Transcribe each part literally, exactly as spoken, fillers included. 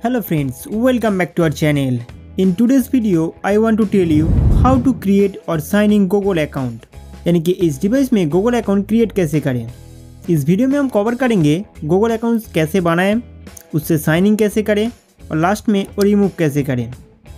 Hello friends, welcome back to our channel. In today's video, I want to tell you how to create or sign in Google account. यानी कि इस device में Google account create कैसे करें। इस video में हम cover करेंगे Google अकाउंट कैसे बनाएं, उससे साइन इन कैसे करें और लास्ट में रिमूव कैसे करें।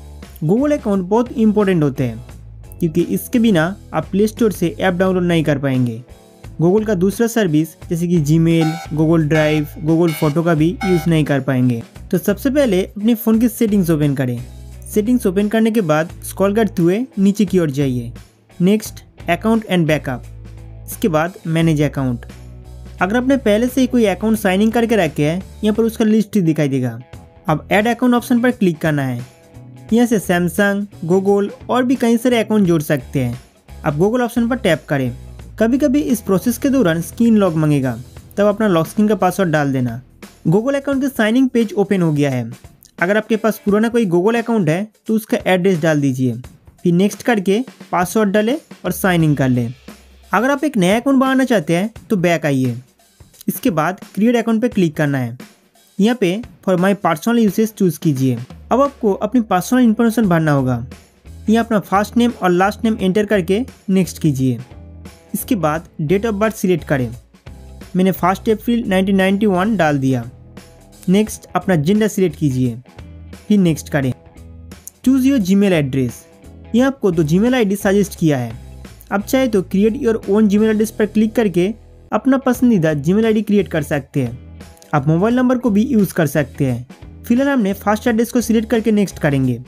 Google अकाउंट बहुत इंपॉर्टेंट होते हैं क्योंकि इसके बिना आप प्ले स्टोर से ऐप डाउनलोड नहीं कर पाएंगे। गूगल का दूसरा सर्विस जैसे कि Gmail, Google Drive, Google photo का भी यूज़ नहीं कर पाएंगे। तो सबसे पहले अपने फ़ोन की सेटिंग्स ओपन करें। सेटिंग्स ओपन करने के बाद स्क्रॉल करते हुए नीचे की ओर जाइए। नेक्स्ट अकाउंट एंड बैकअप, इसके बाद मैनेज अकाउंट। अगर आपने पहले से ही कोई अकाउंट साइन इन करके रखे हैं, यहाँ पर उसका लिस्ट ही दिखाई देगा। अब ऐड अकाउंट ऑप्शन पर क्लिक करना है। यहाँ से सैमसंग, गूगल और भी कई सारे अकाउंट जोड़ सकते हैं। अब गूगल ऑप्शन पर टैप करें। कभी कभी इस प्रोसेस के दौरान स्क्रीन लॉक मांगेगा, तब अपना लॉक स्क्रीन का पासवर्ड डाल देना। गूगल अकाउंट का साइन इन पेज ओपन हो गया है। अगर आपके पास पुराना कोई गूगल अकाउंट है तो उसका एड्रेस डाल दीजिए, फिर नेक्स्ट करके पासवर्ड डालें और साइन इन कर लें। अगर आप एक नया अकाउंट बनाना चाहते हैं तो बैक आइए। इसके बाद क्रिएट अकाउंट पर क्लिक करना है। यहाँ पे for my personal usage choose कीजिए। अब आपको अपनी पर्सनल इन्फॉर्मेशन भरना होगा। यहाँ अपना फर्स्ट नेम और लास्ट नेम एंटर करके नेक्स्ट कीजिए। इसके बाद डेट ऑफ बर्थ सिलेक्ट करें। मैंने first April nineteen ninety one डाल दिया। नेक्स्ट अपना जेंडर सिलेक्ट कीजिए, फिर नेक्स्ट करें। Choose your Gmail address. ये आपको दो जीमेल आईडी सजेस्ट किया है। आप चाहे तो create your own Gmail address पर क्लिक करके अपना पसंदीदा जीमेल आईडी क्रिएट कर सकते हैं। आप मोबाइल नंबर को भी यूज़ कर सकते हैं। फिलहाल हमने फर्स्ट एड्रेस को सिलेक्ट करके नेक्स्ट करेंगे।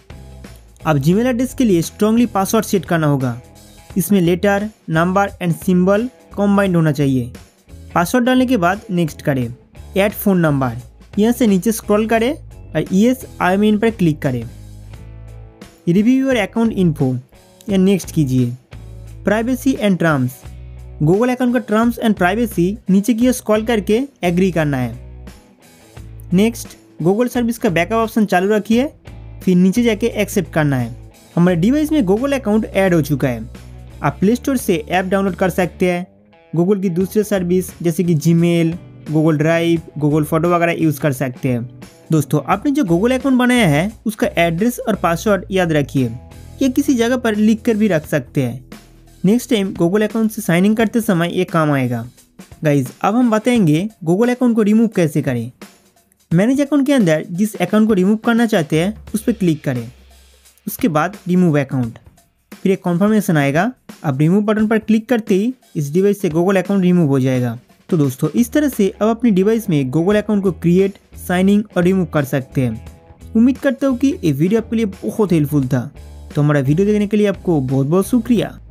अब जीमेल एड्रेस के लिए स्ट्रांगली पासवर्ड सेट करना होगा। इसमें letter, number and symbol combined होना चाहिए। पासवर्ड डालने के बाद नेक्स्ट करें। ऐड फ़ोन नंबर, यहाँ से नीचे स्क्रॉल करें और येस आई एम इन पर क्लिक करें। रिव्यू योर अकाउंट इन्फो या नेक्स्ट कीजिए। Privacy and terms, Google account का टर्म्स एंड प्राइवेसी नीचे की ओर स्क्रॉल करके एग्री करना है। नेक्स्ट गूगल सर्विस का बैकअप ऑप्शन चालू रखिए, फिर नीचे जाके एक्सेप्ट करना है। हमारे डिवाइस में गूगल अकाउंट ऐड हो चुका है। आप प्ले स्टोर से ऐप डाउनलोड कर सकते हैं। गूगल की दूसरे सर्विस जैसे कि Gmail, Google Drive, Google photo वगैरह यूज़ कर सकते हैं। दोस्तों, आपने जो गूगल अकाउंट बनाया है उसका एड्रेस और पासवर्ड याद रखिए, या किसी जगह पर लिख कर भी रख सकते हैं। नेक्स्ट टाइम गूगल अकाउंट से साइन इन करते समय ये काम आएगा। गाइज, अब हम बताएंगे गूगल अकाउंट को रिमूव कैसे करें। मैनेज अकाउंट के अंदर जिस अकाउंट को रिमूव करना चाहते हैं उस पर क्लिक करें। उसके बाद रिमूव अकाउंट, फिर एक कॉन्फर्मेशन आएगा। अब रिमूव बटन पर क्लिक करते ही इस डिवाइस से गूगल अकाउंट रिमूव हो जाएगा। तो दोस्तों, इस तरह से अब अपनी डिवाइस में गूगल अकाउंट को क्रिएट, साइन इन और रिमूव कर सकते हैं। उम्मीद करता हूँ कि ये वीडियो आपके लिए बहुत हेल्पफुल था। तो हमारा वीडियो देखने के लिए आपको बहुत बहुत शुक्रिया।